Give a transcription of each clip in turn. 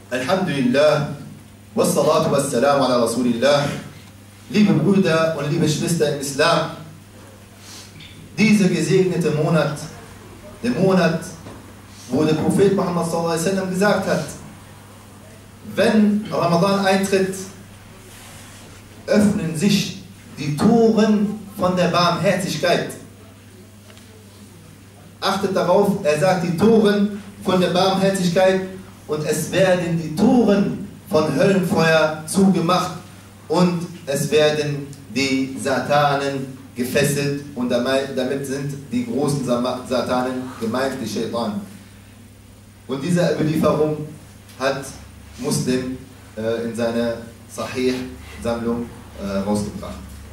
Alhamdulillah, wassalatu wassalamu ala Rasulillah. Liebe Brüder und liebe Schwestern im Islam, dieser gesegnete Monat, der Monat, wo der Prophet Muhammad sallallahu alaihi wasallam gesagt hat, wenn Ramadan eintritt, öffnen sich die Toren von der Barmherzigkeit. Achtet darauf, er sagt die Toren von der Barmherzigkeit und es werden die Toren von Höllenfeuer zugemacht und es werden die Satanen gefesselt und damit sind die großen Satanen gemeint, die Shaitan. Und diese Überlieferung hat Muslim in seiner Sahih-Sammlung rausgebracht.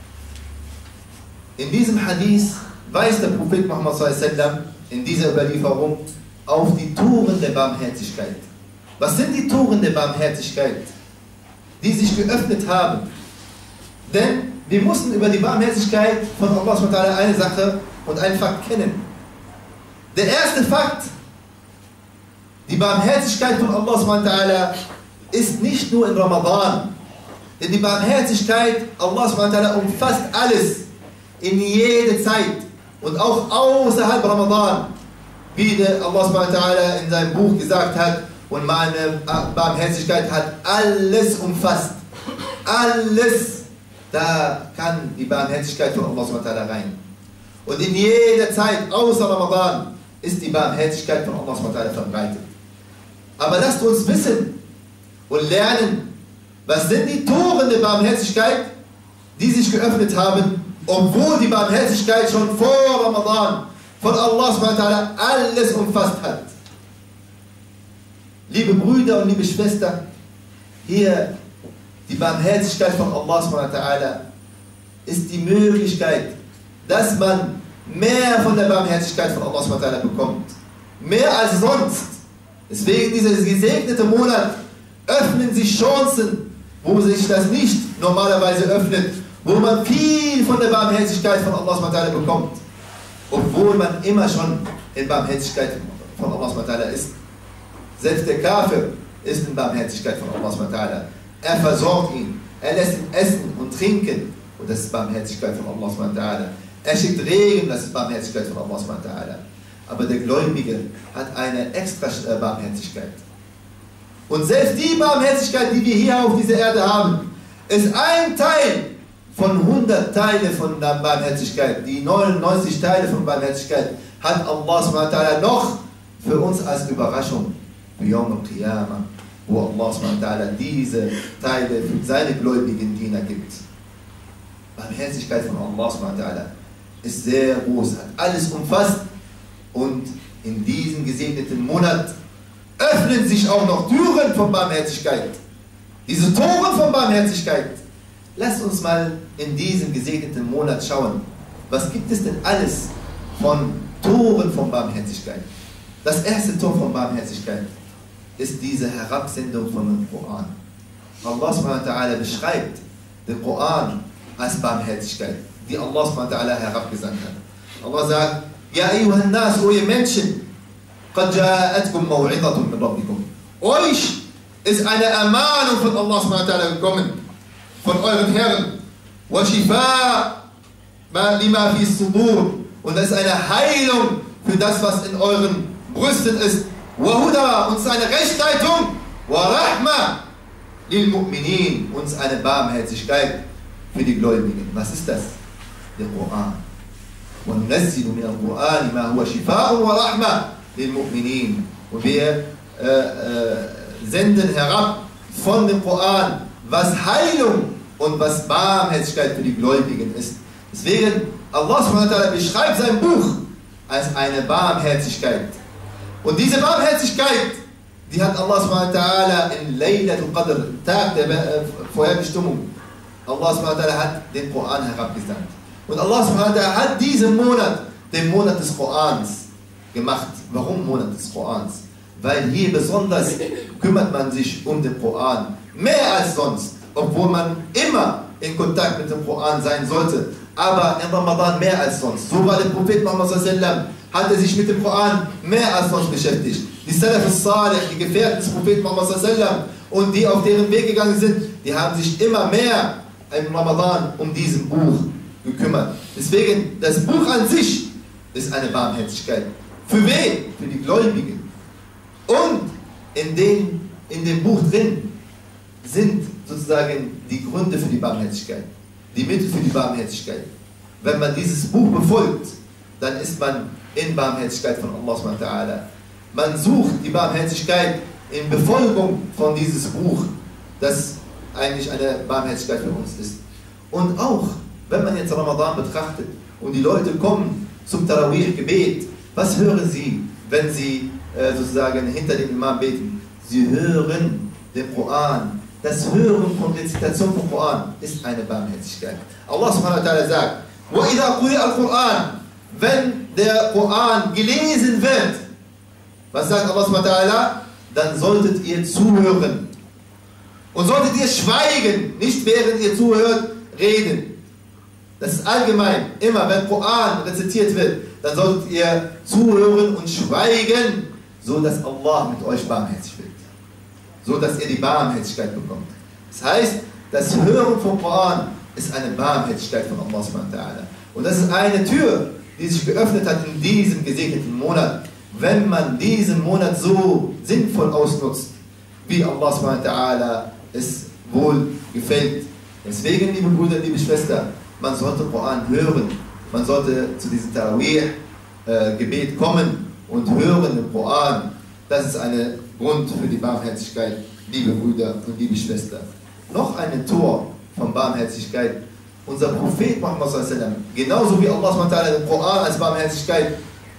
In diesem Hadith weist der Prophet Muhammad sallallahu alaihi wasallam in dieser Überlieferung auf die Toren der Barmherzigkeit. Was sind die Toren der Barmherzigkeit, die sich geöffnet haben? Denn wir mussten über die Barmherzigkeit von Allah subhanahu wa ta'ala eine Sache und einen Fakt kennen. Der erste Fakt, die Barmherzigkeit von Allah subhanahu wa ta'ala ist nicht nur in Ramadan. Denn die Barmherzigkeit Allah subhanahu wa ta'ala umfasst alles, in jede Zeit und auch außerhalb Ramadan. Wie Allah subhanahu wa ta'ala in seinem Buch gesagt hat, und meine Barmherzigkeit hat alles umfasst. Alles. Da kann die Barmherzigkeit von Allah subhanahu wa ta'ala rein. Und in jeder Zeit, außer Ramadan, ist die Barmherzigkeit von Allah subhanahu wa ta'ala verbreitet. Aber lasst uns wissen und lernen, was sind die Toren der Barmherzigkeit, die sich geöffnet haben, obwohl die Barmherzigkeit schon vor Ramadan von Allah subhanahu wa ta'ala alles umfasst hat. Liebe Brüder und liebe Schwestern, hier die Barmherzigkeit von Allah subhanahu wa ta'ala ist die Möglichkeit, dass man mehr von der Barmherzigkeit von Allah subhanahu wa ta'ala bekommt. Mehr als sonst. Deswegen dieser gesegnete Monat öffnen sich Chancen, wo sich das nicht normalerweise öffnet, wo man viel von der Barmherzigkeit von Allah subhanahu wa ta'ala bekommt, obwohl man immer schon in Barmherzigkeit von Allah subhanahu wa ta'ala ist. Selbst der Kafir ist in Barmherzigkeit von Allah subhanahu wa ta'ala. Er versorgt ihn, er lässt ihn essen und trinken und das ist Barmherzigkeit von Allah subhanahu wa ta'ala. Er schickt Regen, das ist Barmherzigkeit von Allah subhanahu wa ta'ala. Aber der Gläubige hat eine extra Barmherzigkeit. Und selbst die Barmherzigkeit, die wir hier auf dieser Erde haben, ist ein Teil von 100 Teile von der Barmherzigkeit. Die 99 Teile von Barmherzigkeit hat Allah subhanahu wa ta'ala noch für uns als Überraschung für Yawm al-Qiyamah, wo Allah subhanahu wa ta'ala diese Teile für seine gläubigen Diener gibt. Barmherzigkeit von Allah subhanahu wa ta'ala ist sehr groß, hat alles umfasst und in diesem gesegneten Monat öffnen sich auch noch Türen von Barmherzigkeit. Diese Tore von Barmherzigkeit. Lasst uns mal in diesem gesegneten Monat schauen, was gibt es denn alles von Toren von Barmherzigkeit. Das erste Tor von Barmherzigkeit ist diese Herabsendung von dem Koran. Allah subhanahu wa ta'ala beschreibt den Koran als Barmherzigkeit, die Allah subhanahu wa ta'ala herabgesandt hat. Allah sagt, Ja ayyuhan nas, o ihr Menschen, qad ja'atkum maw'idhatun min rabbikum. Euch ist eine Ermahnung von Allah subhanahu wa ta'ala gekommen, von euren Herren. Wa shifa lima fi sudur. Und das ist eine Heilung für das, was in euren Brüsten ist. Wahuda, uns eine Rechtleitung, wa rahma lil mu'minin, uns eine Barmherzigkeit für die Gläubigen. Was ist das? Der Koran. وننزل من القرآن ما هو شفاء ورحمة للمؤمنين. Und wir senden herab von dem Koran, was Heilung und was Barmherzigkeit für die Gläubigen ist. Deswegen, Allah subhanahu wa ta'ala beschreibt sein Buch als eine Barmherzigkeit. Und diese Barmherzigkeit, die hat Allah subhanahu wa ta'ala in Laylatul Qadr, Tag der Vorherbestimmung, Allah subhanahu wa ta'ala hat den Koran herabgesandt. Und Allah subhanahu wa ta'ala hat diesen Monat, den Monat des Korans, gemacht. Warum Monat des Korans? Weil hier besonders kümmert man sich um den Koran. Mehr als sonst. Obwohl man immer in Kontakt mit dem Koran sein sollte. Aber in Ramadan mehr als sonst. So war der Prophet Muhammad sallallahu alaihi wasallam, hat er sich mit dem Koran mehr als sonst beschäftigt. die Salaf al-Salih, die Gefährten des Propheten Muhammad sallallahu alaihi wasallam und die auf deren Weg gegangen sind, die haben sich immer mehr im Ramadan um diesen Buch gekümmert. Deswegen, das Buch an sich ist eine Barmherzigkeit. Für wen? Für die Gläubigen. Und in dem Buch drin sind sozusagen die Gründe für die Barmherzigkeit, die Mittel für die Barmherzigkeit. Wenn man dieses Buch befolgt, dann ist man in Barmherzigkeit von Allah subhanahu wa ta'ala. Man sucht die Barmherzigkeit in Befolgung von dieses Buch, das eigentlich eine Barmherzigkeit für uns ist. Und auch, wenn man jetzt Ramadan betrachtet und die Leute kommen zum Tarawih-Gebet, was hören sie, wenn sie sozusagen hinter dem Imam beten? Sie hören den Koran. Das Hören von Rezitation vom Koran ist eine Barmherzigkeit. Allah subhanahu wa ta'ala sagt, وَإِذَا قُرِئَ الْقُرْآنِ, wenn der Koran gelesen wird, was sagt Allah subhanahu wa ta'ala? Dann solltet ihr zuhören. Und solltet ihr schweigen, nicht während ihr zuhört, reden. Das ist allgemein. Immer wenn Koran rezitiert wird, dann solltet ihr zuhören und schweigen, so dass Allah mit euch barmherzig wird. So dass ihr die Barmherzigkeit bekommt. Das heißt, das Hören vom Koran ist eine Barmherzigkeit von Allah subhanahu wa ta'ala. Und das ist eine Tür, die sich geöffnet hat in diesem gesegneten Monat. Wenn man diesen Monat so sinnvoll ausnutzt, wie Allah subhanahu wa ta'ala es wohl gefällt. Deswegen, liebe Brüder, liebe Schwester, man sollte Koran hören. Man sollte zu diesem Tarawih-Gebet kommen und hören den Koran. Das ist ein Grund für die Barmherzigkeit, liebe Brüder und liebe Schwester. Noch ein Tor von Barmherzigkeit. Unser Prophet Muhammad sallallahu alaihi wasallam, genauso wie Allah subhanahu wa ta'ala den Koran als Barmherzigkeit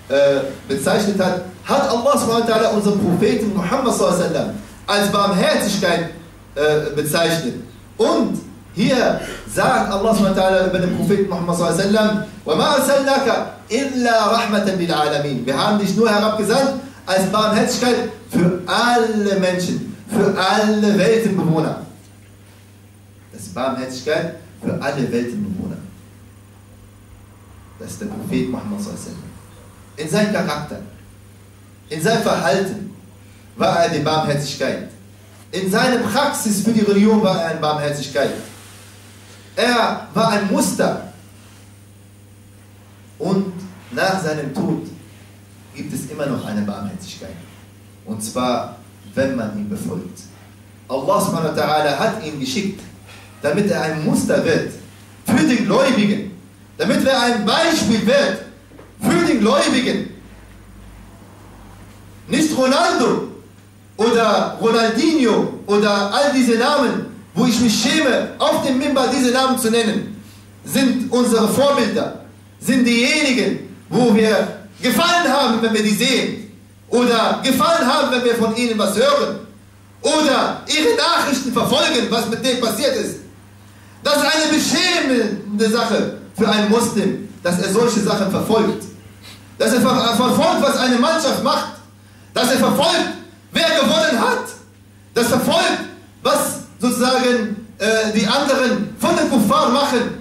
bezeichnet hat, hat Allah subhanahu wa ta'ala unseren Propheten Muhammad sallallahu alaihi wasallam als Barmherzigkeit bezeichnet. Und hier sagt Allah subhanahu wa ta'ala über den Propheten Muhammad sallallahu alaihi wasallam, وَمَا أَرْسَلْنَاكَ إِلَّا رَحْمَةً لِلْعَالَمِينَ. Wir haben dich nur herabgesandt als Barmherzigkeit für alle Menschen, für alle Weltenbewohner. Das ist Barmherzigkeit für alle Weltenbewohner. Das ist der Prophet Muhammad sallallahu alaihi wasallam. In seinem Charakter, in seinem Verhalten war er die Barmherzigkeit. In seiner Praxis für die Religion war er eine Barmherzigkeit. Er war ein Muster. Und nach seinem Tod gibt es immer noch eine Barmherzigkeit. Und zwar, wenn man ihn befolgt. Allah subhanahu wa ta'ala hat ihn geschickt, damit er ein Muster wird für die Gläubigen. Damit er ein Beispiel wird für die Gläubigen. Nicht Ronaldo oder Ronaldinho oder all diese Namen, wo ich mich schäme, auf dem Minbar diese Namen zu nennen, sind unsere Vorbilder, sind diejenigen, wo wir gefallen haben, wenn wir die sehen, oder gefallen haben, wenn wir von ihnen was hören, oder ihre Nachrichten verfolgen, was mit denen passiert ist. Das ist eine beschämende Sache für einen Muslim, dass er solche Sachen verfolgt. Dass er verfolgt, was eine Mannschaft macht. Dass er verfolgt, wer gewonnen hat. Dass er verfolgt, was sozusagen die anderen von den Kuffar machen.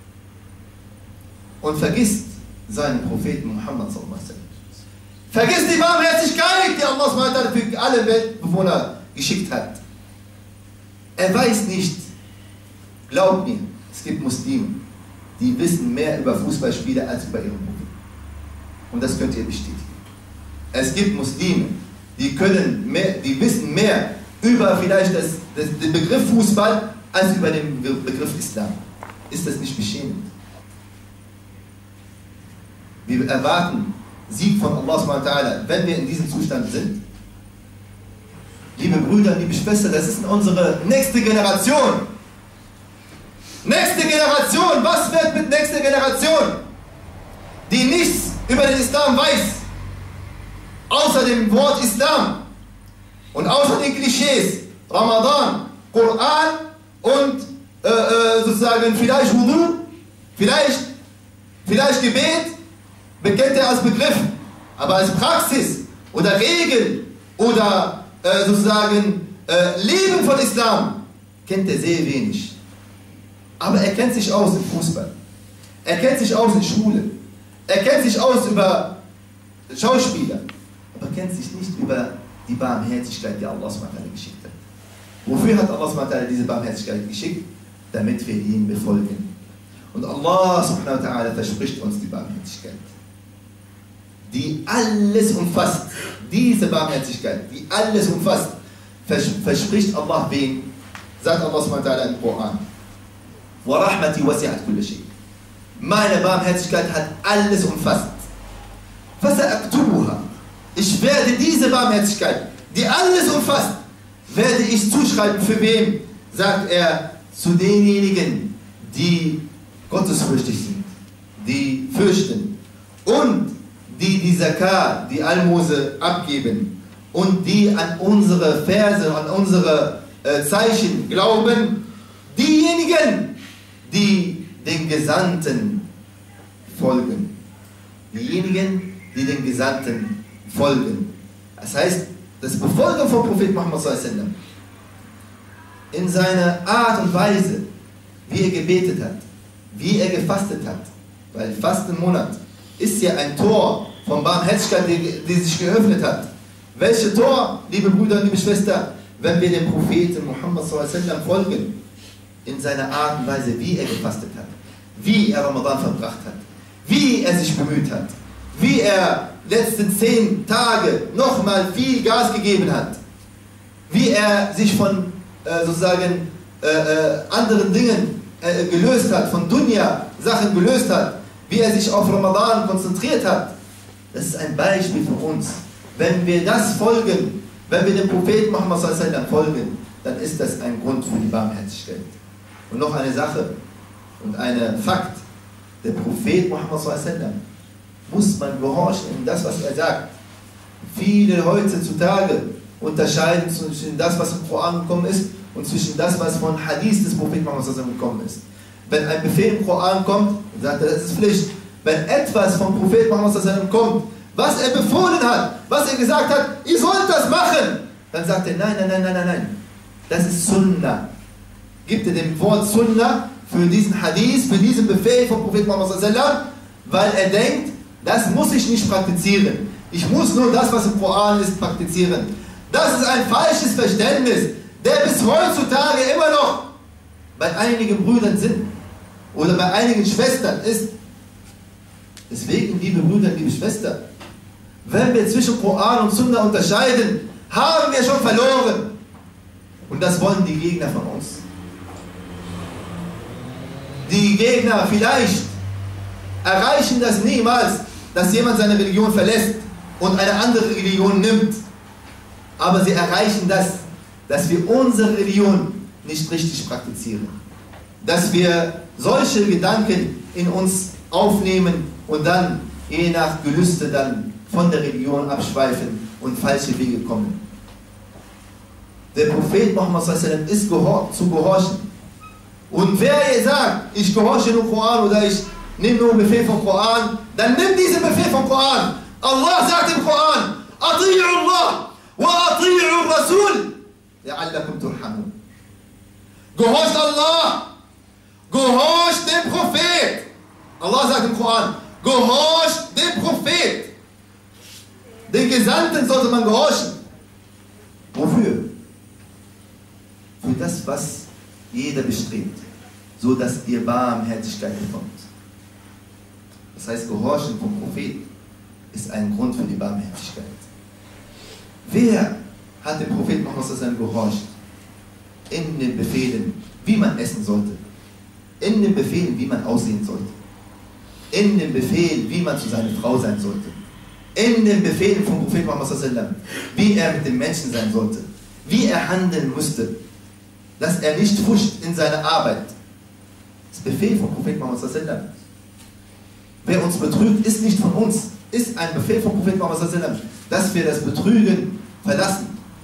Und vergisst seinen Propheten Muhammad sallallahu alaihi wasallam. Vergisst die Barmherzigkeit, die Allah für alle Weltbewohner geschickt hat. Er weiß nicht, glaubt mir, es gibt Muslime, die wissen mehr über Fußballspieler als über ihren Propheten. Und das könnt ihr bestätigen. Es gibt Muslime, die wissen mehr über vielleicht den Begriff Fußball als über den Begriff Islam. Ist das nicht beschämend? Wir erwarten Sieg von Allah subhanahu wa ta'ala, wenn wir in diesem Zustand sind. Liebe Brüder, liebe Schwestern, das ist unsere nächste Generation. Nächste Generation, was wird mit nächster Generation? Die nichts über den Islam weiß, außer dem Wort Islam und außer den Klischees, Ramadan, Koran und sozusagen vielleicht Wudu, vielleicht Gebet, bekennt er als Begriff, aber als Praxis oder Regel oder sozusagen Leben von Islam kennt er sehr wenig. Aber er kennt sich aus im Fußball, er kennt sich aus in Schule, er kennt sich aus über Schauspieler, aber kennt sich nicht über die Barmherzigkeit, die Allah SWT geschickt hat. Wofür hat Allah SWT diese Barmherzigkeit geschickt? Damit wir ihn befolgen. Und Allah SWT verspricht uns die Barmherzigkeit, die alles umfasst. Diese Barmherzigkeit, die alles umfasst, verspricht Allah wen? Sagt Allah SWT im Koran: وَرَحْمَتِي وَسِعَتْ كُلَّ شَيْءٍ. Meine Barmherzigkeit hat alles umfasst. فَسَأَكْتُبُهَا. Ich werde diese Barmherzigkeit, die alles umfasst, werde ich zuschreiben. Für wen? Sagt er, zu denjenigen, die gottesfürchtig sind, die fürchten und die Zakat, die Almose abgeben und die an unsere Verse, an unsere Zeichen glauben, diejenigen, die den Gesandten folgen. Diejenigen, die den Gesandten folgen. Das heißt, das Befolgen vom Prophet Muhammad sallallahu alaihi wasallam in seiner Art und Weise, wie er gebetet hat, wie er gefastet hat, weil Fastenmonat ist ja ein Tor von Barmherzigkeit, die sich geöffnet hat. Welches Tor, liebe Brüder und liebe Schwestern, wenn wir dem Propheten Muhammad sallallahu alaihi wasallam folgen, in seiner Art und Weise, wie er gefastet hat, wie er Ramadan verbracht hat, wie er sich bemüht hat, wie er letzten 10 Tage nochmal viel Gas gegeben hat, wie er sich von sozusagen anderen Dingen gelöst hat, von Dunya-Sachen gelöst hat, wie er sich auf Ramadan konzentriert hat. Das ist ein Beispiel für uns. Wenn wir das folgen, wenn wir dem Propheten Muhammad sallallahu alaihi wasallam folgen, dann ist das ein Grund für die Barmherzigkeit. Und noch eine Sache und ein Fakt: Der Prophet Muhammad sallallahu alaihi wasallam muss man gehorchen in das, was er sagt. Viele heutzutage unterscheiden zwischen das, was im Koran gekommen ist, und zwischen das, was von Hadith des Propheten Muhammad sallallahu alaihi wasallam gekommen ist. Wenn ein Befehl im Koran kommt, sagt er, das ist Pflicht. Wenn etwas vom Propheten Muhammad sallallahu alaihi wasallam kommt, was er befohlen hat, was er gesagt hat, ihr sollt das machen, dann sagt er, nein, nein, nein, nein, nein, nein. Das ist Sunnah. Gibt er dem Wort Sunnah für diesen Hadith, für diesen Befehl vom Propheten Muhammad sallallahu alaihi wasallam, weil er denkt, das muss ich nicht praktizieren. Ich muss nur das, was im Koran ist, praktizieren. Das ist ein falsches Verständnis, der bis heutzutage immer noch bei einigen Brüdern sind oder bei einigen Schwestern ist. Deswegen, liebe Brüder, liebe Schwestern, wenn wir zwischen Koran und Sunna unterscheiden, haben wir schon verloren. Und das wollen die Gegner von uns. Die Gegner vielleicht erreichen das niemals, dass jemand seine Religion verlässt und eine andere Religion nimmt. Aber sie erreichen das, dass wir unsere Religion nicht richtig praktizieren. Dass wir solche Gedanken in uns aufnehmen und dann je nach Gelüste dann von der Religion abschweifen und falsche Wege kommen. Der Prophet Muhammad sallallahu alaihi wasallam ist zu gehorchen. Und wer sagt, ich gehorche nur Koran oder ich nehme nur Befehl vom Koran, dann nimm diesen Befehl vom Koran. Allah sagt im Koran, Ati'u Allah wa ati'u Rasul la'allakum turhamun. Gehorcht Allah, gehorcht dem Prophet. Allah sagt im Koran, gehorcht dem Prophet. Den Gesandten sollte man gehorchen. Wofür? Für das, was jeder bestrebt, so dass ihr Barmherzigkeit bekommt. Das heißt, Gehorchen vom Prophet ist ein Grund für die Barmherzigkeit. Wer hat dem Prophet Muhammad sallallahu alaihi wasallam gehorcht? In den Befehlen, wie man essen sollte. In den Befehlen, wie man aussehen sollte. In den Befehlen, wie man zu seiner Frau sein sollte. In den Befehlen vom Prophet Muhammad sallallahu alaihi wasallam, wie er mit den Menschen sein sollte. Wie er handeln musste. Dass er nicht fuscht in seiner Arbeit. Das Befehl vom Prophet Muhammad sallallahu alaihi wasallam. Wer uns betrügt, ist nicht von uns. Ist ein Befehl vom Prophet Muhammad sallallahu alaihi wasallam, dass wir das Betrügen verlassen.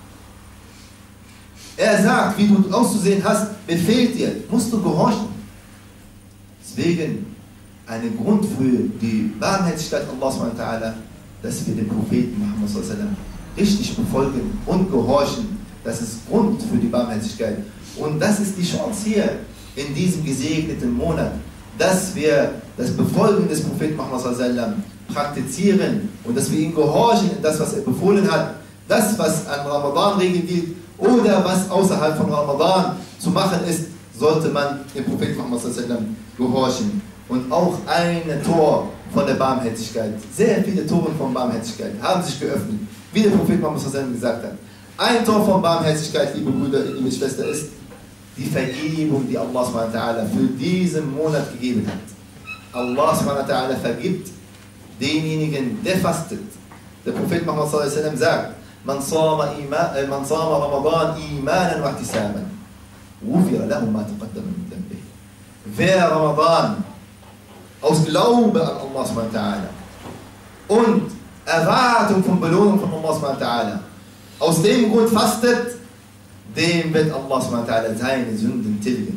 Er sagt, wie du auszusehen hast, befehlt dir, musst du gehorchen. Deswegen ein Grund für die Barmherzigkeit Allah subhanahu wa ta'ala, dass wir den Propheten Muhammad sallallahu alaihi wasallam richtig befolgen und gehorchen. Das ist Grund für die Barmherzigkeit. Und das ist die Chance hier in diesem gesegneten Monat, dass wir das Befolgen des Propheten Muhammad sallallahu alaihi wasallam praktizieren und dass wir ihm gehorchen in das, was er befohlen hat, das, was an Ramadan-Regeln gilt oder was außerhalb von Ramadan zu machen ist, sollte man dem Propheten Muhammad sallallahu alaihi wasallam gehorchen. Und auch ein Tor von der Barmherzigkeit, sehr viele Tore von Barmherzigkeit haben sich geöffnet, wie der Prophet Muhammad sallallahu alaihi wasallam gesagt hat. Ein Tor von Barmherzigkeit, liebe Brüder, liebe Schwester, ist die Vergebung, die Allah subhanahu wa ta'ala für diesen Monat gegeben hat. Allah subhanahu wa ta'ala vergibt denjenigen, der fastet. Der Prophet Muhammad sallallahu alaihi wasallam sagt, man sama Ramadan imanan wa ihtisaban, ghufira lahu ma taqaddama min dhanbihi. Wer Ramadan aus Glaube an Allah subhanahu wa ta'ala und Erwartung von Belohnung von Allah subhanahu wa ta'ala aus dem Grund fastet, dem wird Allah subhanahu wa ta'ala seine Sünden tilgen.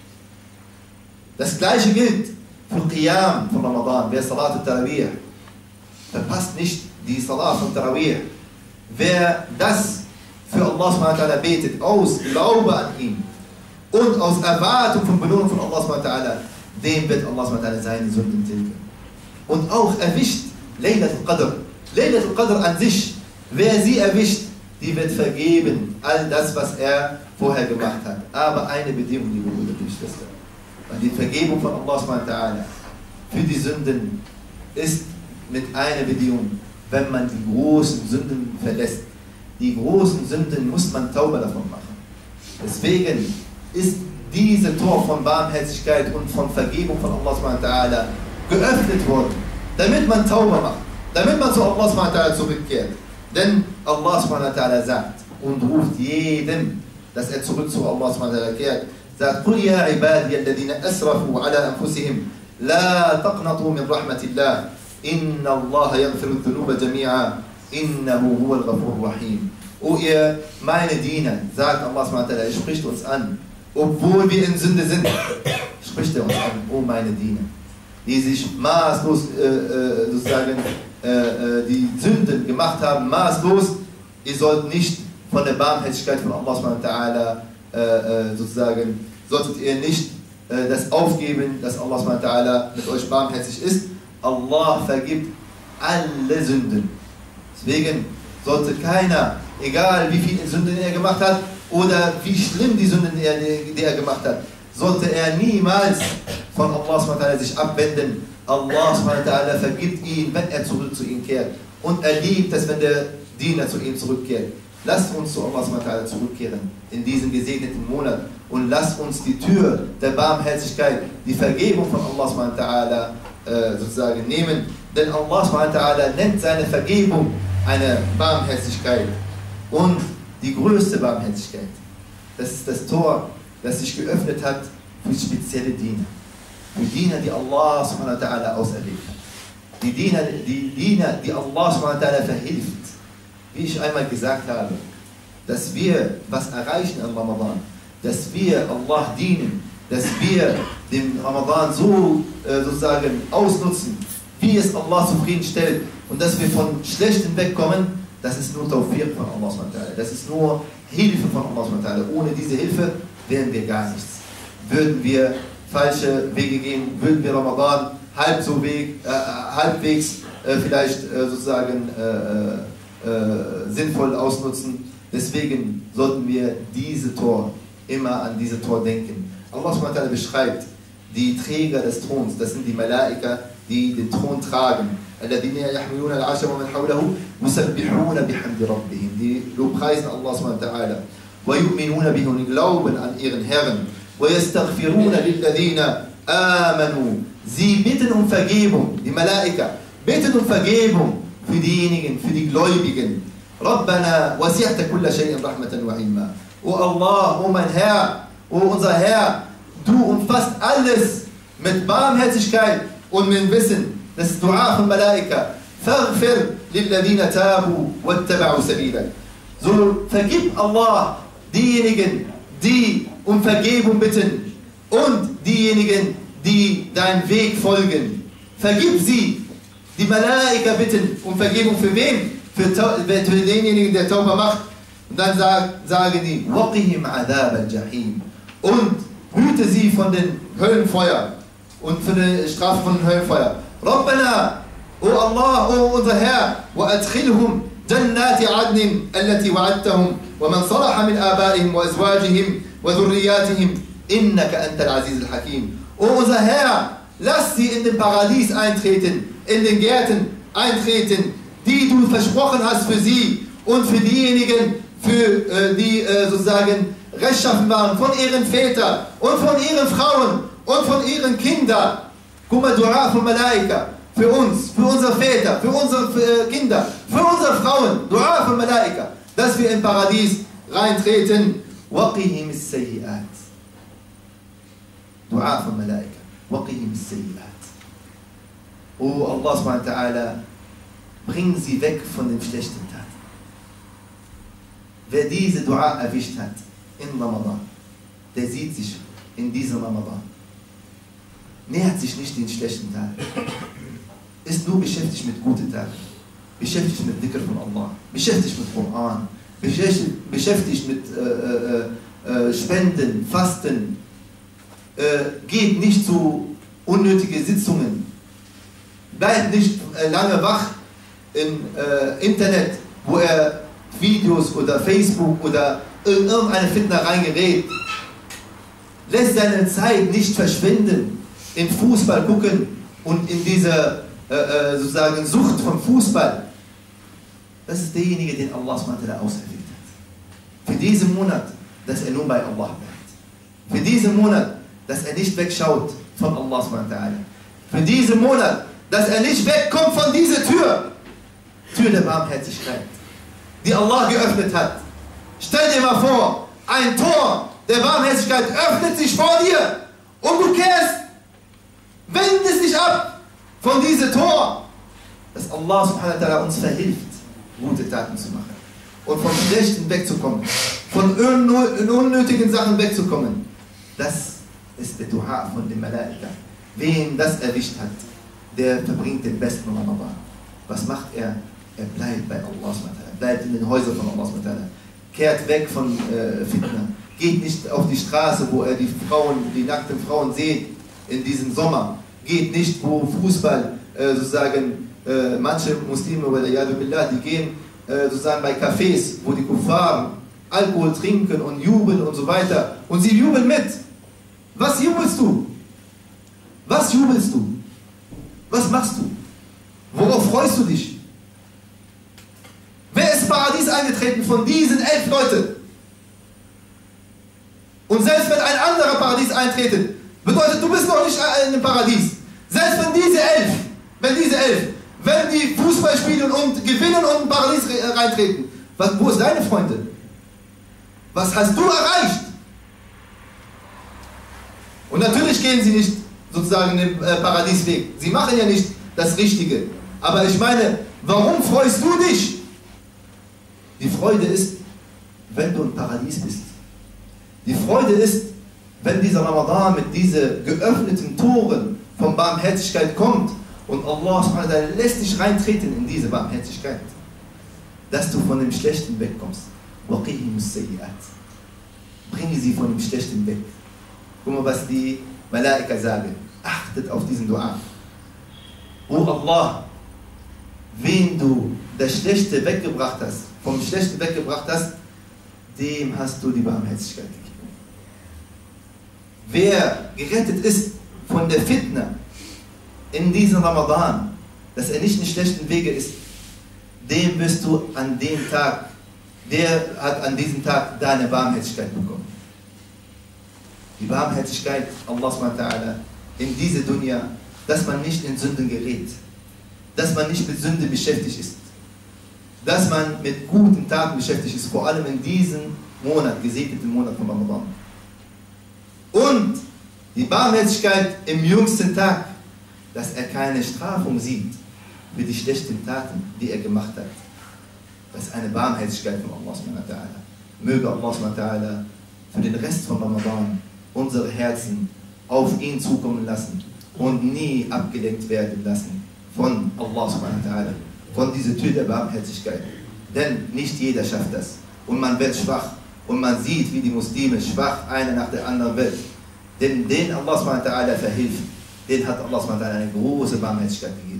Das gleiche gilt für Qiyam von Ramadan. Wer Salat al-Tarawih verpasst nicht die Salat von Tarawih. Wer das für Allah subhanahu wa ta'ala betet, aus Glaube an ihn und aus Erwartung von Belohnung von Allah subhanahu wa ta'ala, dem wird Allah subhanahu wa ta'ala seine Sünden tilgen. Und auch erwischt Laylat al-Qadr. Laylat al-Qadr an sich, wer sie erwischt, die wird vergeben, all das, was er vorher gemacht hat. Aber eine Bedingung, liebe Brüder und Schwestern, weil die Vergebung von Allah subhanahu wa ta'ala für die Sünden ist mit einer Bedingung, wenn man die großen Sünden verlässt. Die großen Sünden muss man Tauba davon machen. Deswegen ist diese Tor von Barmherzigkeit und von Vergebung von Allah subhanahu wa ta'ala geöffnet worden, damit man Tauba macht, damit man zu Allah subhanahu wa ta'ala zurückkehrt. Denn Allah subhanahu wa ta'ala sagt und ruft jedem, dass er zurück zu Allah subhanahu wa ta'ala kehrt, sagt, قُلْ يَا عِبَادِيَ الَّذِينَ أَسْرَفُوا عَلَىٰ أَنفُسِهِمْ لَا تَقْنَطُوا مِنْ رَحْمَةِ اللَّهِ إِنَّ اللَّهَ يَغْفِرُ الذُّنُوبَ جَمِيعًا إِنَّهُ هُوَ الْغَفُورُ الرَّحِيمُ. O ihr meine Diener, sagt Allah subhanahu wa ta'ala, er spricht uns an, obwohl wir in Sünde sind, spricht er uns an, o meine Diener, die sich maßlos sozusagen die Sünden gemacht haben, maßlos, ihr sollt nicht von der Barmherzigkeit von Allah subhanahu wa ta'ala sozusagen, solltet ihr nicht das aufgeben, dass Allah subhanahu wa ta'ala mit euch barmherzig ist. Allah vergibt alle Sünden. Deswegen sollte keiner, egal wie viele Sünden er gemacht hat oder wie schlimm die Sünden, die er gemacht hat, sollte er niemals von Allah subhanahu wa ta'ala sich abwenden. Allah subhanahu wa ta'ala vergibt ihn, wenn er zurück zu ihm kehrt. Und er liebt es, wenn der Diener zu ihm zurückkehrt. Lasst uns zu Allah subhanahu wa ta'ala zurückkehren in diesem gesegneten Monat und lasst uns die Tür der Barmherzigkeit, die Vergebung von Allah subhanahu wa ta'ala sozusagen nehmen. Denn Allah subhanahu wa ta'ala nennt seine Vergebung eine Barmherzigkeit. Und die größte Barmherzigkeit, das ist das Tor, das sich geöffnet hat für spezielle Diener. Für Diener, die Allah subhanahu wa ta'ala auserwählt hat. Die Diener, die Allah subhanahu wa ta'ala verhilft. Wie ich einmal gesagt habe, dass wir was erreichen im Ramadan, dass wir Allah dienen, dass wir den Ramadan so sozusagen ausnutzen, wie es Allah zufriedenstellt und dass wir von Schlechten wegkommen, das ist nur Tawfiq von Allah subhanahu wa ta'ala. Das ist nur Hilfe von Allah subhanahu wa ta'ala. Ohne diese Hilfe wären wir gar nichts. Würden wir falsche Wege gehen, würden wir Ramadan halbwegs vielleicht sozusagen sinnvoll ausnutzen. Deswegen sollten wir immer an diese Tor denken. Allah subhanahu wa ta'ala beschreibt die Träger des Throns, das sind die Malaika, die den Thron tragen. Die lobpreisen Allah subhanahu wa ta'ala. وَيُؤْمِنُونَ بِهِ und glauben an ihren Herrn. وَيَسْتَغْفِرُونَ لِلَّذِينَ آمَنُوا. Sie bitten um Vergebung, die Malaika bitten um Vergebung für diejenigen, für die Gläubigen. رَبَّنَا وَسِعْتَ كُلَّ شَيْءٍ رَحْمَةً وَعِلْمًا. O Allah, o mein Herr, o unser Herr, du umfasst alles mit Barmherzigkeit und mit Wissen. Das ist Dua von Malaika. فَاغْفِرْ لِلَّذِينَ تَابُوا وَاتَّبَعُوا سَبِيلَكَ. So vergib Allah diejenigen, die um Vergebung bitten und diejenigen, die deinen Weg folgen. Vergib sie. Die Malaika bitten um Vergebung für wen? Für denjenigen, der Tauba macht. Und dann sagen die, وَقِهِمْ عَذَابَ الْجَحِيمِ. Und hüte sie von den Höllenfeuer und für die Strafe von dem Höllenfeuer. رَبَّنَا O Allah, o unser Herr, وَأَدْخِلْهُمْ جَنَّاتِ عَدْنٍ الَّتِي وَعَدْتَهُمْ وَمَنْ صَلَحَ مِنْ آبَائِهِمْ وَأَزْوَاجِهِمْ وَذُرِّيَّاتِهِمْ إِنَّكَ أَنْتَ الْعَزِيزُ الْحَكِيمُ. O unser Herr, lass sie in den Paradies eintreten, in den Gärten eintreten, die du versprochen hast für sie und für diejenigen, die sozusagen rechtschaffen waren, von ihren Vätern und von ihren Frauen und von ihren Kindern. Guck mal, Dua von Malaika. Für uns, für unsere Väter, für unsere Kinder, für unsere Frauen, Dua von Malaika, dass wir im Paradies reintreten. وَقِهِمِ السَّيِّئَاتِ. Dua von Malaika. وَقِهِمِ السَّيِّئَاتِ. Oh Allah subhanahu wa ta'ala, bring sie weg von den schlechten Taten. Wer diese Dua erwischt hat in Ramadan, der sieht sich in diesem Ramadan. Nähert sich nicht den schlechten Taten. Ist nur beschäftigt mit guten Taten, beschäftigt mit Dhikr von Allah, beschäftigt mit Koran, beschäftigt mit Spenden, Fasten, geht nicht zu unnötigen Sitzungen, bleibt nicht lange wach im Internet, wo er Videos oder Facebook oder in irgendeine Fitna reingerät, lässt seine Zeit nicht verschwinden in Fußball gucken und in dieser sozusagen Sucht vom Fußball. Das ist derjenige, den Allah auserwählt hat. Für diesen Monat, dass er nur bei Allah bleibt. Für diesen Monat, dass er nicht wegschaut von Allah. Für diesen Monat, dass er nicht wegkommt von dieser Tür. Tür der Barmherzigkeit, die Allah geöffnet hat. Stell dir mal vor, ein Tor der Barmherzigkeit öffnet sich vor dir und du kehrst, wendest dich ab von diesem Tor, dass Allah subhanahu wa ta'ala uns verhilft, gute Taten zu machen und vom Schlechten wegzukommen, von unnötigen Sachen wegzukommen. Das ist der Dua von dem Malaika. Wen das erwischt hat, der verbringt den besten Ramadan. Was macht er? Er bleibt bei Allah subhanahu wa ta'ala, bleibt in den Häusern von Allah subhanahu wa ta'ala, kehrt weg von Fitna, geht nicht auf die Straße, wo er die nackten Frauen sieht in diesem Sommer. Geht nicht, wo Fußball sozusagen, manche Muslime, die gehen sozusagen bei Cafés, wo die Kuffar Alkohol trinken und jubeln und so weiter. Und sie jubeln mit. Was jubelst du? Was jubelst du? Was machst du? Worauf freust du dich? Wer ist im Paradies eingetreten von diesen 11 Leuten? Und selbst wenn ein anderer Paradies eintreten, bedeutet, du bist noch nicht in dem Paradies. Selbst wenn diese 11, wenn die Fußball spielen und gewinnen und in Paradies reintreten, wo ist deine Freunde? Was hast du erreicht? Und natürlich gehen sie nicht sozusagen den Paradiesweg. Sie machen ja nicht das Richtige. Aber ich meine, warum freust du dich? Die Freude ist, wenn du im Paradies bist. Die Freude ist, wenn dieser Ramadan mit diesen geöffneten Toren von Barmherzigkeit kommt und Allah subhanahu wa ta'ala lässt dich reintreten in diese Barmherzigkeit, dass du von dem Schlechten wegkommst. Bringe sie von dem Schlechten weg. Guck mal, was die Malaika sagen. Achtet auf diesen Dua. O Allah, wen du das Schlechte weggebracht hast, vom Schlechten weggebracht hast, dem hast du die Barmherzigkeit gegeben. Wer gerettet ist von der Fitna in diesem Ramadan, dass er nicht in schlechten Wege ist, dem wirst du an dem Tag, der hat an diesem Tag deine Barmherzigkeit bekommen. Die Barmherzigkeit Allah subhanahu wa ta'ala in diese Dunya, dass man nicht in Sünden gerät, dass man nicht mit Sünde beschäftigt ist, dass man mit guten Taten beschäftigt ist, vor allem in diesem Monat, gesegneten Monat von Ramadan. Und die Barmherzigkeit im jüngsten Tag, dass er keine Strafung sieht für die schlechten Taten, die er gemacht hat. Das ist eine Barmherzigkeit von Allah subhanahu wa ta'ala. Möge Allah subhanahu wa ta'ala für den Rest von Ramadan unsere Herzen auf ihn zukommen lassen und nie abgelenkt werden lassen von Allah subhanahu wa ta'ala, von dieser Tür der Barmherzigkeit. Denn nicht jeder schafft das. Und man wird schwach. Und man sieht, wie die Muslime schwach einer nach der anderen wird. Denn den Allah subhanahu wa ta'ala verhilft, den hat Allah subhanahu wa ta'ala eine große Barmherzigkeit gegeben.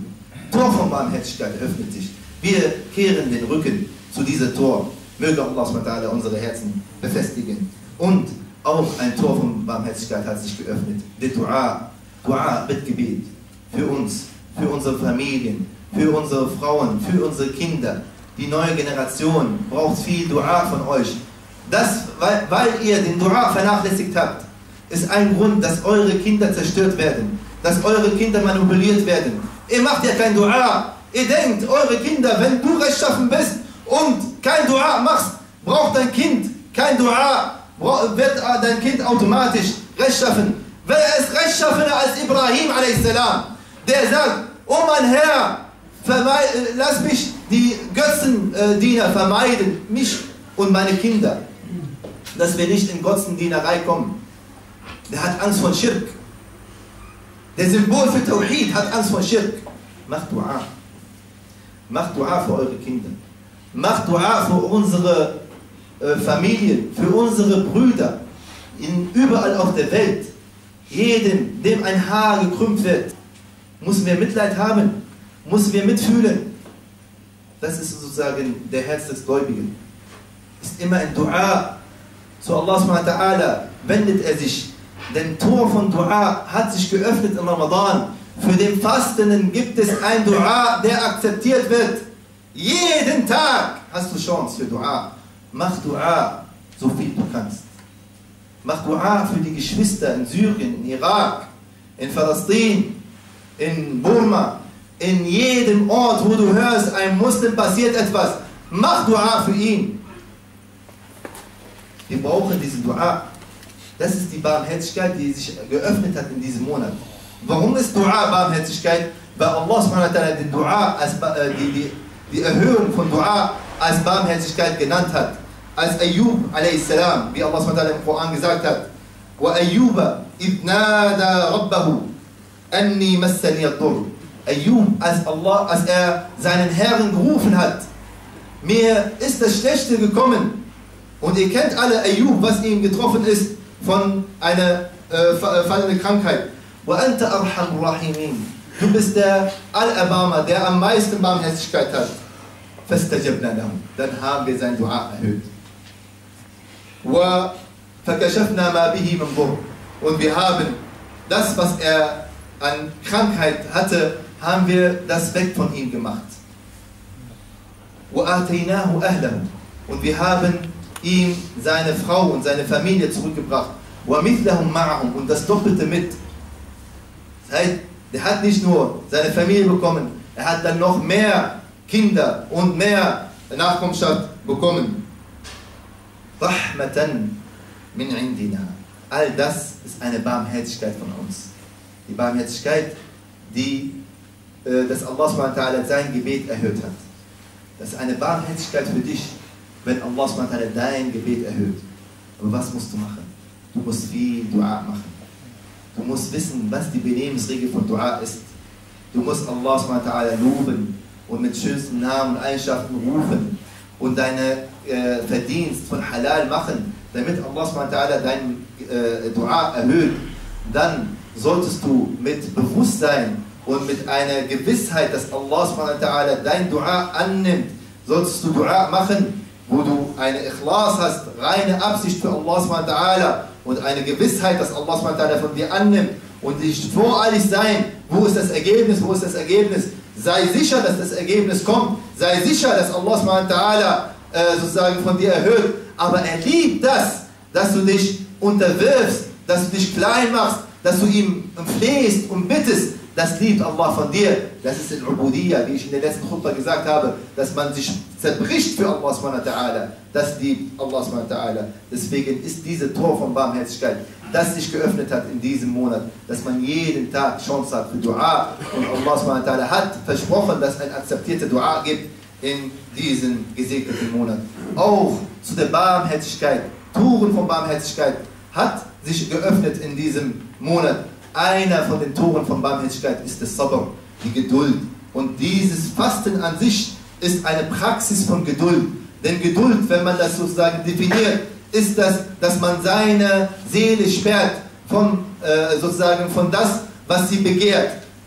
Tor von Barmherzigkeit öffnet sich. Wir kehren den Rücken zu diesem Tor. Möge Allah SWT unsere Herzen befestigen. Und auch ein Tor von Barmherzigkeit hat sich geöffnet. Der Dua, Bittgebet. Für uns, für unsere Familien, für unsere Frauen, für unsere Kinder. Die neue Generation braucht viel Dua von euch. Das, weil ihr den Dua vernachlässigt habt, ist ein Grund, dass eure Kinder zerstört werden, dass eure Kinder manipuliert werden. Ihr macht ja kein Dua. Ihr denkt, eure Kinder, wenn du rechtschaffen bist und kein Dua machst, braucht dein Kind kein Dua, wird dein Kind automatisch rechtschaffen. Wer ist rechtschaffener als Ibrahim a.s., der sagt, oh mein Herr, lass mich die Götzendiener vermeiden, mich und meine Kinder, dass wir nicht in Götzendienerei kommen. Der hat Angst vor Schirk. Der Symbol für Tawhid hat Angst vor Schirk. Macht Dua. Macht Dua für eure Kinder. Macht Dua für unsere Familien, für unsere Brüder, überall auf der Welt. Jedem, dem ein Haar gekrümmt wird, müssen wir Mitleid haben, müssen wir mitfühlen. Das ist sozusagen der Herz des Gläubigen. Ist immer ein Dua. Zu Allah SWT wendet er sich. Denn Tor von Dua hat sich geöffnet in Ramadan. Für den Fastenden gibt es ein Dua, der akzeptiert wird. Jeden Tag hast du Chance für Dua. Mach Dua, so viel du kannst. Mach Dua für die Geschwister in Syrien, in Irak, in Palästina, in Burma, in jedem Ort, wo du hörst, ein Muslim passiert etwas. Mach Dua für ihn. Wir brauchen diesen Dua. Das ist die Barmherzigkeit, die sich geöffnet hat in diesem Monat. Warum ist Dua Barmherzigkeit? Weil Allah SWT den Dua als, die Erhöhung von Dua als Barmherzigkeit genannt hat. Als Ayyub a.s., wie Allah SWT im Koran gesagt hat, وَأَيُّوبَ إِذْ نَادَى رَبَّهُ أَنِّي مَسَّنِيَ الضُّرُّ. Ayyub, als er seinen Herrn gerufen hat, mir ist das Schlechte gekommen. Und ihr kennt alle Ayyub, was ihm getroffen ist von einer fallenden Krankheit. وَأَنْتَ أَرْحَمُ الرَّحِيمِينَ. Du bist der Allerbarmer, der am meisten Barmherzigkeit hat. فَاسْتَجَبْنَا لَهُ. Dann haben wir sein Dua erhöht. وَفَكَشَفْنَا مَا بِهِ مِنْ ضُرٍّ. Und wir haben das, was er an Krankheit hatte, haben wir das weg von ihm gemacht. وَآتَيْنَاهُ أَهْلَهُ. Und wir haben ihm seine Frau und seine Familie zurückgebracht. وَمِثْلَهُمْ مَعَهُمْ. Und das Doppelte mit. Das heißt, der hat nicht nur seine Familie bekommen, er hat dann noch mehr Kinder und mehr Nachkommenschaft bekommen. Rahmatan min indina. All das ist eine Barmherzigkeit von uns. Die Barmherzigkeit, dass Allah SWT sein Gebet erhöht hat. Das ist eine Barmherzigkeit für dich, wenn Allah SWT dein Gebet erhöht. Aber was musst du machen? Du musst viel Dua machen. Du musst wissen, was die Benehmensregel von Dua ist. Du musst Allah SWT loben und mit schönsten Namen und Eigenschaften rufen und deine Verdienst von Halal machen, damit Allah SWT dein Dua erhöht. Dann solltest du mit Bewusstsein und mit einer Gewissheit, dass Allah SWT dein Dua annimmt, solltest du Dua machen, wo du eine Ikhlas hast, reine Absicht für Allah SWT und eine Gewissheit, dass Allah SWT von dir annimmt und dich voreilig sein, wo ist das Ergebnis, wo ist das Ergebnis. Sei sicher, dass das Ergebnis kommt, sei sicher, dass Allah SWT sozusagen von dir erhöht, aber er liebt das, dass du dich unterwirfst, dass du dich klein machst, dass du ihm flehst und bittest. Das liebt Allah von dir. Das ist in Ubudiyya, wie ich in der letzten Khutbah gesagt habe, dass man sich zerbricht für Allah SWT. Das liebt Allah SWT. Deswegen ist diese Tor von Barmherzigkeit, das sich geöffnet hat in diesem Monat, dass man jeden Tag Chance hat für Dua. Und Allah SWT hat versprochen, dass es ein akzeptierter Dua gibt in diesem gesegneten Monat. Auch zu der Barmherzigkeit, Toren von Barmherzigkeit hat sich geöffnet in diesem Monat. Einer von den Toren von Barmherzigkeit ist das Sabr, die Geduld. Und dieses Fasten an sich ist eine Praxis von Geduld. Denn Geduld, wenn man das sozusagen definiert, ist das, dass man seine Seele sperrt von, sozusagen von das, was sie begehrt.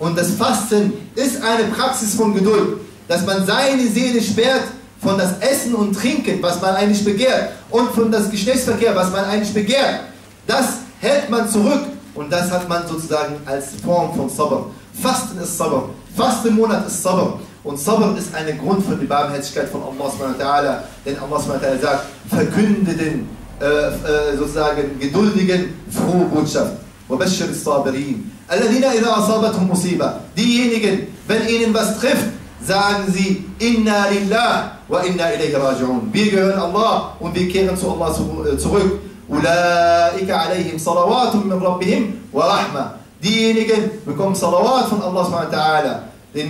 Und das Fasten ist eine Praxis von Geduld, dass man seine Seele sperrt von das Essen und Trinken, was man eigentlich begehrt, und von das Geschlechtsverkehr, was man eigentlich begehrt. Das hält man zurück und das hat man sozusagen als Form von Sabr. Fasten ist Sabr, Fastenmonat ist Sabr. Und Sabr ist ein Grund für die Barmherzigkeit von Allah subhanahu wa ta'ala, denn Allah subhanahu wa ta'ala sagt, verkünde den sozusagen geduldigen frohe Botschaft. وَبَشِّرِ الصَّابِرِينَ الَّذِينَ إِذَا أَصَابَتْهُمْ مُصِيبَةٌ. Diejenigen, wenn ihnen was trifft, sagen sie, Inna lillah wa inna ilayhi raji'un. Wir gehören Allah und wir kehren zu Allah zurück. Ulaika alayhim salawatun min rabbihim wa rahma. Diejenigen bekommen Salawat von Allah subhanahu wa ta'ala, den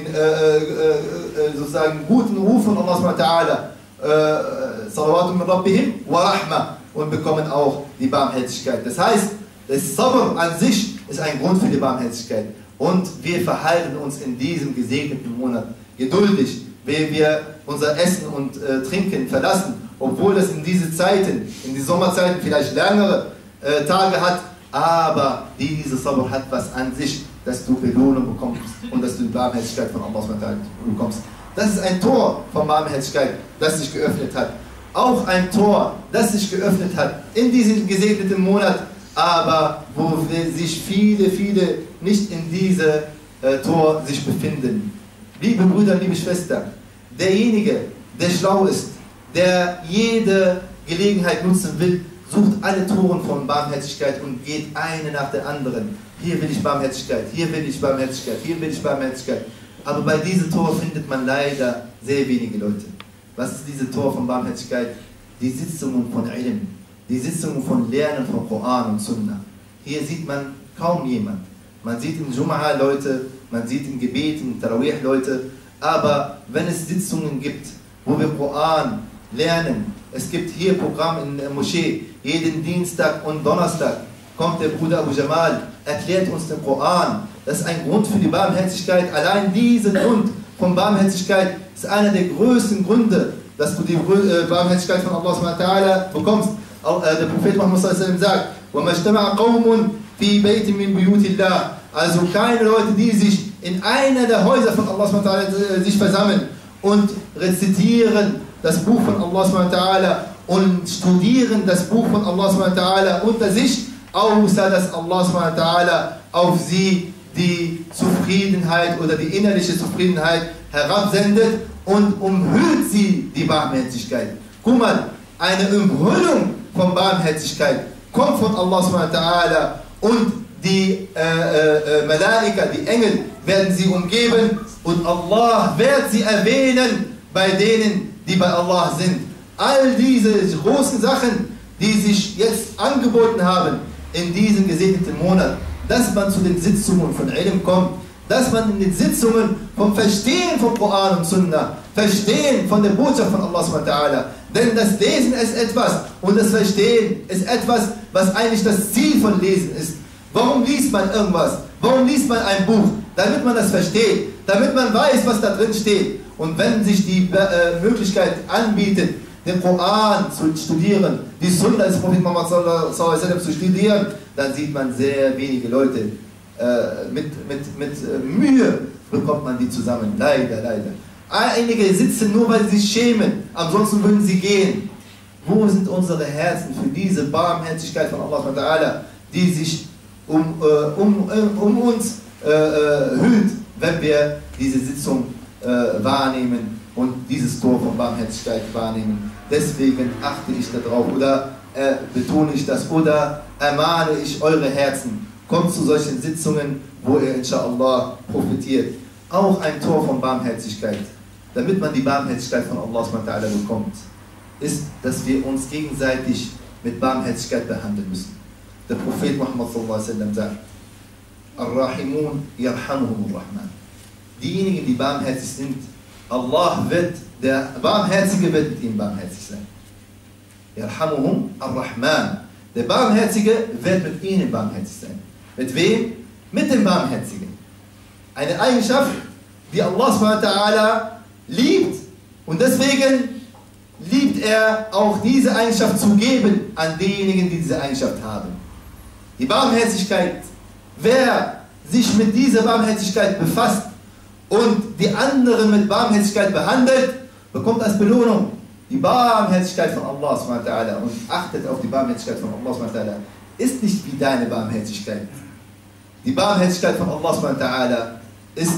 sozusagen guten Ruf von Allah subhanahu wa ta'ala, Salawatun min rabbihim wa rahma, und bekommen auch die Barmherzigkeit. Das heißt, das Sabr an sich ist ein Grund für die Barmherzigkeit. Und wir verhalten uns in diesem gesegneten Monat geduldig, wenn wir unser Essen und Trinken verlassen, obwohl das in diese Zeiten, in die Sommerzeiten vielleicht längere Tage hat, aber dieses Sabr hat was an sich, dass du Belohnung bekommst und dass du die Barmherzigkeit von Allah bekommst. Das ist ein Tor von Barmherzigkeit, das sich geöffnet hat. Auch ein Tor, das sich geöffnet hat in diesem gesegneten Monat, aber wo sich viele nicht in diesem Tor sich befinden. Liebe Brüder, liebe Schwestern, derjenige, der schlau ist, der jede Gelegenheit nutzen will, sucht alle Toren von Barmherzigkeit und geht eine nach der anderen. Hier will ich Barmherzigkeit, hier will ich Barmherzigkeit, hier will ich Barmherzigkeit. Aber bei diesem Tor findet man leider sehr wenige Leute. Was ist dieses Tor von Barmherzigkeit? Die Sitzungen von Ilm, die Sitzungen von Lernen von Koran und Sunna. Hier sieht man kaum jemand. Man sieht in Jum'a Leute, man sieht in Gebeten, Tarawih Leute, aber wenn es Sitzungen gibt, wo wir Koran lernen, es gibt hier Programm in der Moschee, jeden Dienstag und Donnerstag kommt der Bruder Abu Jamal, erklärt uns den Koran. Das ist ein Grund für die Barmherzigkeit. Allein dieser Grund von Barmherzigkeit ist einer der größten Gründe, dass du die Barmherzigkeit von Allah subhanahu wa ta'ala bekommst. Der Prophet Muhammad sallallahu alaihi wasallam sagt, وَمَا اجْتَمَعَ قَوْمٌ فِي بَيْتٍ مِّن بُيُوتِ اللَّهِ. Also keine Leute, die sich in einer der Häuser von Allah subhanahu wa ta'ala sich versammeln und rezitieren das Buch von Allah subhanahu wa ta'ala und studieren das Buch von Allah subhanahu wa ta'ala unter sich, außer dass Allah subhanahu wa ta'ala auf sie die Zufriedenheit oder die innerliche Zufriedenheit herabsendet und umhüllt sie die Barmherzigkeit. Guck mal, eine Umhüllung von Barmherzigkeit kommt von Allah subhanahu wa ta'ala und die Malaika, die Engel, werden sie umgeben und Allah wird sie erwähnen bei denen, die bei Allah sind. All diese großen Sachen, die sich jetzt angeboten haben in diesem gesegneten Monat, dass man zu den Sitzungen von Ilm kommt, dass man in den Sitzungen vom Verstehen von Koran und Sunna, Verstehen von der Botschaft von Allah subhanahu wa ta'ala. Denn das Lesen ist etwas und das Verstehen ist etwas, was eigentlich das Ziel von Lesen ist. Warum liest man irgendwas? Warum liest man ein Buch? Damit man das versteht, damit man weiß, was da drin steht. Und wenn sich die Möglichkeit anbietet, den Koran zu studieren, die Sunna des Propheten Muhammad sallallahu alaihi wasallam zu studieren, dann sieht man sehr wenige Leute. Mit Mühe bekommt man die zusammen. Leider. Einige sitzen nur, weil sie sich schämen. Ansonsten würden sie gehen. Wo sind unsere Herzen für diese Barmherzigkeit von Allah, die sich um uns hüllt, wenn wir diese Sitzung wahrnehmen und dieses Tor von Barmherzigkeit wahrnehmen? Deswegen achte ich darauf oder betone ich das oder ermahne ich eure Herzen. Kommt zu solchen Sitzungen, wo ihr inshallah profitiert. Auch ein Tor von Barmherzigkeit, damit man die Barmherzigkeit von Allah subhanahu wa ta'ala bekommt, ist, dass wir uns gegenseitig mit Barmherzigkeit behandeln müssen. Der Prophet Muhammad sallallahu alaihi wasallam sagt, Ar-Rahimun yarhamuhum ar-Rahman. Diejenigen, die barmherzig sind, Allah wird, der Barmherzige wird mit ihnen barmherzig sein. Yarhamuhum ar-Rahman. Der Barmherzige wird mit ihnen barmherzig sein. Mit wem? Mit dem Barmherzigen. Eine Eigenschaft, die Allah subhanahu wa ta'ala liebt. Und deswegen liebt er auch diese Eigenschaft zu geben an diejenigen, die diese Eigenschaft haben. Die Barmherzigkeit. Wer sich mit dieser Barmherzigkeit befasst und die anderen mit Barmherzigkeit behandelt, bekommt als Belohnung die Barmherzigkeit von Allah subhanahu wa ta'ala und achtet auf die Barmherzigkeit von Allah subhanahu wa ta'ala. Ist nicht wie deine Barmherzigkeit. Die Barmherzigkeit von Allah subhanahu wa ta'ala ist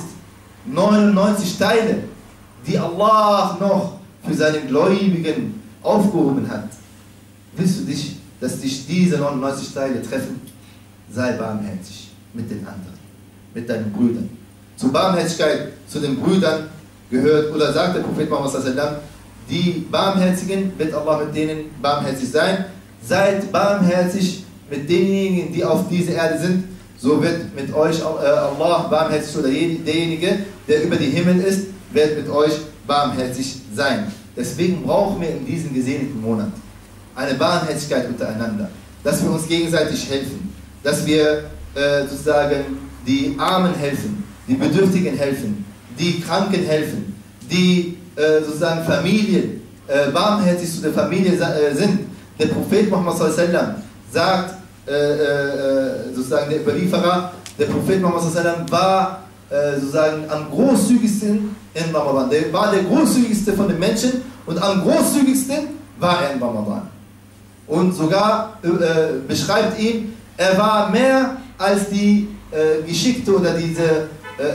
99 Teile, die Allah noch für seine Gläubigen aufgehoben hat. Willst du dich, dass dich diese 99 Teile treffen? Sei barmherzig mit den anderen, mit deinen Brüdern. Zur Barmherzigkeit zu den Brüdern gehört, oder sagt der Prophet Muhammad sallallahu alaihi wasallam, die Barmherzigen wird Allah mit denen barmherzig sein. Seid barmherzig mit denjenigen, die auf dieser Erde sind, so wird mit euch Allah barmherzig, oder derjenige, der über die Himmel ist, wird mit euch barmherzig sein. Deswegen brauchen wir in diesem gesegneten Monat eine Barmherzigkeit untereinander, dass wir uns gegenseitig helfen, dass wir sozusagen die Armen helfen, die Bedürftigen helfen, die Kranken helfen, die sozusagen Familien barmherzig zu der Familie sind. Der Prophet Muhammad sallallahu alaihi wasallam sagt, sozusagen der Überlieferer, der Prophet Muhammad sallallahu alaihi wasallam war sozusagen am großzügigsten in Ramadan. Der war der großzügigste von den Menschen und am großzügigsten war er in Ramadan. Und sogar beschreibt ihn, er war mehr als die Geschickte oder diese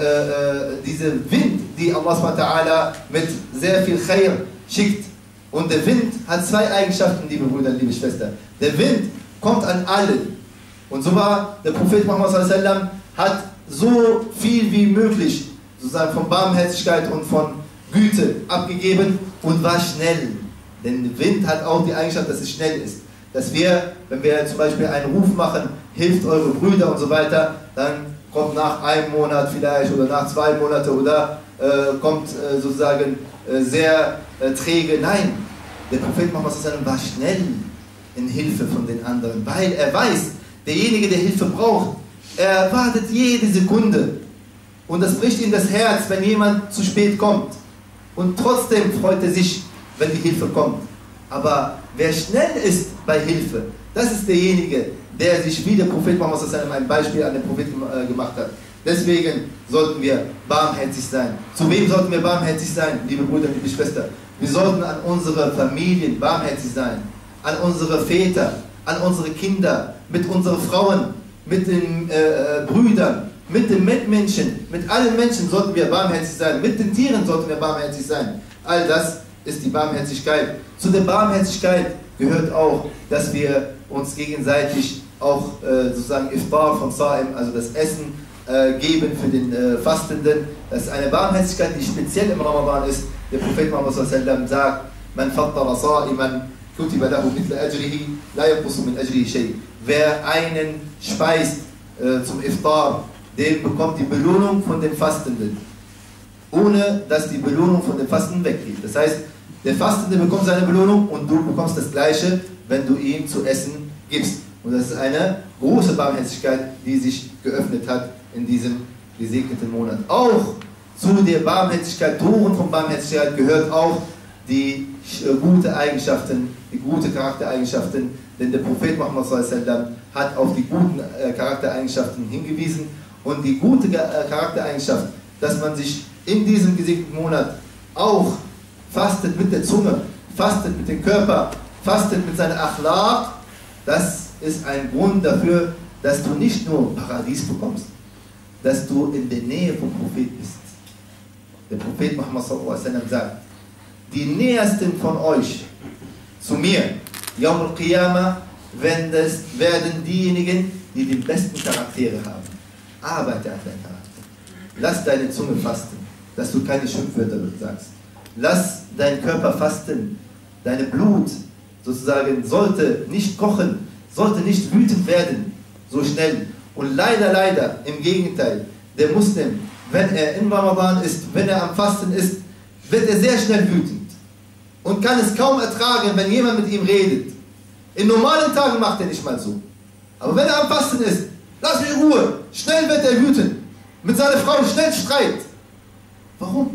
Wind, die Allah subhanahu wa ta'ala mit sehr viel Khair schickt. Und der Wind hat zwei Eigenschaften, liebe Brüder, liebe Schwestern. Der Wind kommt an alle. Und so war der Prophet Muhammad sallallahu alaihi wasallam, hat so viel wie möglich sozusagen von Barmherzigkeit und von Güte abgegeben und war schnell. Denn der Wind hat auch die Eigenschaft, dass es schnell ist. Dass wir, wenn wir zum Beispiel einen Ruf machen, hilft eure Brüder und so weiter, dann kommt nach einem Monat vielleicht oder nach 2 Monaten oder kommt sozusagen sehr träge. Nein, der Prophet Muhammad sallallahu alaihi wasallam war schnell in Hilfe von den anderen, weil er weiß, derjenige, der Hilfe braucht, er wartet jede Sekunde. Und das bricht ihm das Herz, wenn jemand zu spät kommt. Und trotzdem freut er sich, wenn die Hilfe kommt. Aber wer schnell ist bei Hilfe, das ist derjenige, der sich wie der Prophet Muhammad sallallahu alaihi wasallam ein Beispiel an den Propheten gemacht hat. Deswegen sollten wir barmherzig sein. Zu wem sollten wir barmherzig sein, liebe Brüder, liebe Schwestern? Wir sollten an unsere Familien barmherzig sein, an unsere Väter, an unsere Kinder, mit unseren Frauen, mit den Brüdern, mit den Mitmenschen, mit allen Menschen sollten wir barmherzig sein, mit den Tieren sollten wir barmherzig sein. All das ist die Barmherzigkeit. Zu der Barmherzigkeit gehört auch, dass wir uns gegenseitig auch sozusagen Iftar von Sa'im, also das Essen, geben für den Fastenden. Das ist eine Barmherzigkeit, die speziell im Ramadan ist. Der Prophet Muhammad sallallahu alaihi wasallam sagt, man fattara sa'iman kutiba lahu mithla ajrihi la yanqusu min ajrihi shay. Wer einen speist zum Iftar, der bekommt die Belohnung von dem Fastenden, ohne dass die Belohnung von dem Fasten weggeht. Das heißt, der Fastende bekommt seine Belohnung und du bekommst das Gleiche, wenn du ihm zu essen gibst. Und das ist eine große Barmherzigkeit, die sich geöffnet hat in diesem gesegneten Monat. Auch zu der Barmherzigkeit, Toren von Barmherzigkeit gehört auch die gute Eigenschaften, die gute Charaktereigenschaften, denn der Prophet Muhammad sallallahu alaihi wasallam hat auf die guten Charaktereigenschaften hingewiesen und die gute Charaktereigenschaft, dass man sich in diesem gesegneten Monat auch fastet mit der Zunge, fastet mit dem Körper, fastet mit seiner Akhlaq, das ist ein Grund dafür, dass du nicht nur Paradies bekommst, dass du in der Nähe vom Prophet bist. Der Prophet Muhammad sallallahu alaihi wasallam sagt, die Nähersten von euch zu mir, Yawm al-Qiyamah, werden diejenigen, die die besten Charaktere haben. Arbeite an deinem Charakter. Lass deine Zunge fasten, dass du keine Schimpfwörter sagst. Lass deinen Körper fasten. Deine Blut sozusagen sollte nicht kochen, sollte nicht wütend werden, so schnell. Und leider, im Gegenteil, der Muslim, wenn er in Ramadan ist, wenn er am Fasten ist, wird er sehr schnell wütend und kann es kaum ertragen, wenn jemand mit ihm redet. In normalen Tagen macht er nicht mal so. Aber wenn er am Fasten ist, lass mich in Ruhe, schnell wird er wütend. Mit seiner Frau schnell Streit. Warum?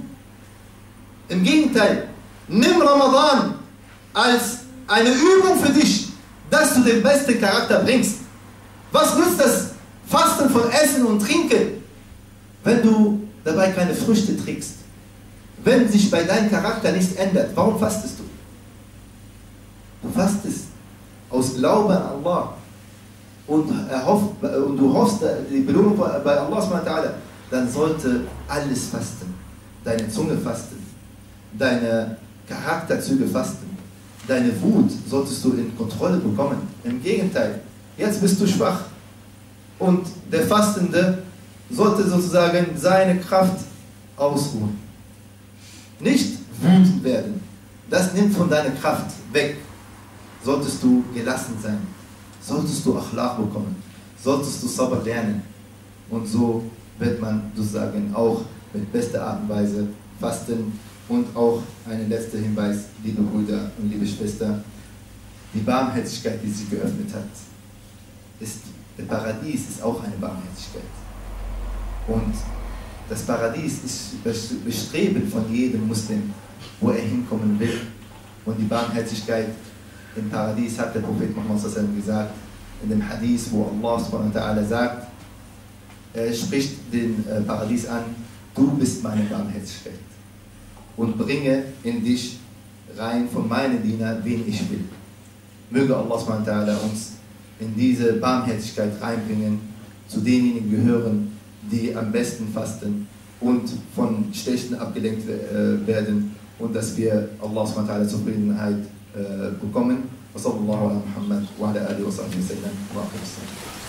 Im Gegenteil, nimm Ramadan als eine Übung für dich, dass du den besten Charakter bringst. Was nützt das, Fasten von Essen und Trinken, wenn du dabei keine Früchte trägst, wenn sich bei deinem Charakter nichts ändert, warum fastest du? Du fastest aus Glauben an Allah und du hoffst die Belohnung bei Allah subhanahu wa ta'ala, dann sollte alles fasten. Deine Zunge fasten, deine Charakterzüge fasten, deine Wut solltest du in Kontrolle bekommen. Im Gegenteil, jetzt bist du schwach und der Fastende sollte sozusagen seine Kraft ausruhen. Nicht wütend werden, das nimmt von deiner Kraft weg. Solltest du gelassen sein, solltest du Akhlaq bekommen, solltest du Sabr lernen. Und so wird man sozusagen auch mit bester Art und Weise fasten. Und auch ein letzter Hinweis, liebe Brüder und liebe Schwester, die Barmherzigkeit, die sie geöffnet hat, der Paradies ist auch eine Barmherzigkeit. Und das Paradies ist das Bestreben von jedem Muslim, wo er hinkommen will. Und die Barmherzigkeit im Paradies hat der Prophet Muhammad gesagt, in dem Hadith, wo Allah subhanahu wa ta'ala sagt, er spricht den Paradies an, du bist meine Barmherzigkeit und bringe in dich rein von meinen Dienern, wen ich will. Möge Allah subhanahu wa ta'ala uns in diese Barmherzigkeit reinbringen, zu denjenigen gehören, die am besten fasten und von Schlechten abgelenkt werden und dass wir Allah subhanahu wa ta'ala Zufriedenheit bekommen. Wa sallallahu ala Muhammad wa ala alihi wa sahbihi wa sallam.